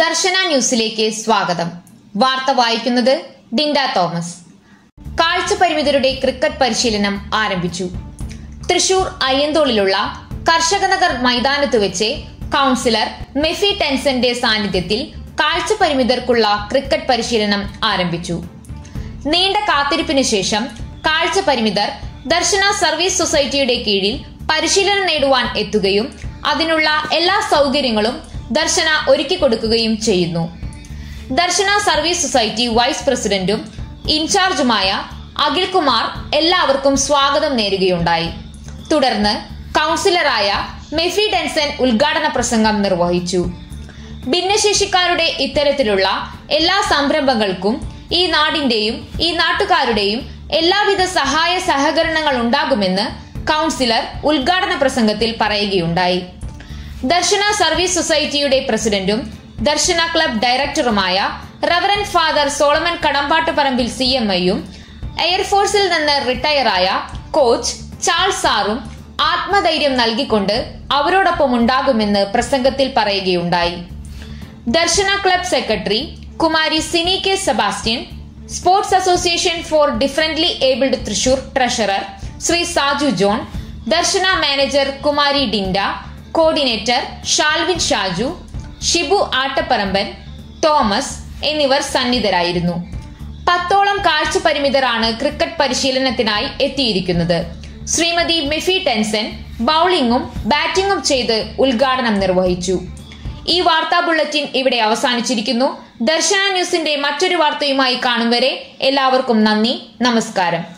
ദർശന ന്യൂസിലേക്ക് സ്വാഗതം. വാർത്ത വായിക്കുന്നത് ഡിൻഡ തോമസ്. കാഴ്ച പരിമിതരുടെ ക്രിക്കറ്റ് പരിശീലനം ആരംഭിച്ചു. തൃശൂർ അയ്യന്തോളിലുള്ള കർഷകനഗർ മൈതാനത്ത് വെച്ച് കൌൺസിലർ മെഫി ടെൻസന്റെ സാന്നിധ്യത്തിൽ കാഴ്ച പരിമിതർക്കുള്ള ക്രിക്കറ്റ് പരിശീലനം ആരംഭിച്ചു. നീണ്ട കാത്തിരിപ്പിന് ശേഷം കാഴ്ച പരിമിതർ ദർശന സർവീസ് സൊസൈറ്റിയുടെ കീഴിൽ പരിശീലനം നേടുവാൻ എത്തുകയും അതിനുള്ള എല്ലാ സൗകര്യങ്ങളും ദർശന ഒരുക്കി കൊടുക്കുകയും ചെയ്യുന്നു. ദർശന സർവീസ് സൊസൈറ്റി വൈസ് പ്രസിഡന്റും ഇൻചാർജുമായ അഖിൽ കുമാർ എല്ലാവർക്കും സ്വാഗതം നേരുകയുണ്ടായി. തുടർന്ന് കൌൺസിലറായ മെഫി ടെൻസൻ ഉദ്ഘാടന പ്രസംഗം നിർവഹിച്ചു. ഭിന്നശേഷിക്കാരുടെ ഇത്തരത്തിലുള്ള എല്ലാ സംരംഭങ്ങൾക്കും ഈ നാടിന്റെയും ഈ നാട്ടുകാരുടെയും എല്ലാവിധ സഹായ സഹകരണങ്ങൾ ഉണ്ടാകുമെന്ന് കൌൺസിലർ ഉദ്ഘാടന പ്രസംഗത്തിൽ പറയുകയുണ്ടായി. ദർശന സർവീസ് സൊസൈറ്റിയുടെ പ്രസിഡന്റും ദർശന ക്ലബ് ഡയറക്ടറുമായ റവറന്റ് ഫാദർ സോളമൻ കടമ്പാട്ടുപറമ്പിൽ CMIയും എയർഫോഴ്സിൽ നിന്ന് റിട്ടയറായ കോച്ച് ചാൾസ് സാറും ആത്മധൈര്യം നൽകിക്കൊണ്ട് അവരോടൊപ്പം ഉണ്ടാകുമെന്ന് പ്രസംഗത്തിൽ പറയുകയുണ്ടായി. Darshana club secretary Kumari Sini K Sebastian, sports association for differently abled Thrissur treasurer Shri Saju John, Darshana manager Kumari Dinda, coordinator Shalvin Shaju, Shibu Attapparamban, Thomas എന്നിവർ സന്നിധരായിരുന്നു. 10ഓളം കാഴ്ച പരിമിതരാണ് ക്രിക്കറ്റ് പരിശീലനത്തിനായി എത്തിയിരിക്കുന്നത്. ശ്രീമതി മെഫി ടെൻസൻ ബൌളിംഗും ബാറ്റിംഗും ചെയ്ത് ഉദ്ഘാടനം നിർവഹിച്ചു. ഈ വാർത്താ ബുള്ളറ്റിൻ ഇവിടെ അവസാനിച്ചിരിക്കുന്നു. ദർശന ന്യൂസിന്റെ മറ്റൊരു വാർത്തയുമായി കാണും വരെ എല്ലാവർക്കും നന്ദി, നമസ്കാരം.